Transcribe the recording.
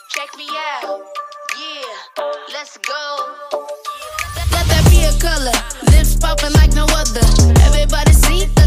Check me out, yeah, let's go. Let that be a color, lips popping like no other. Everybody see the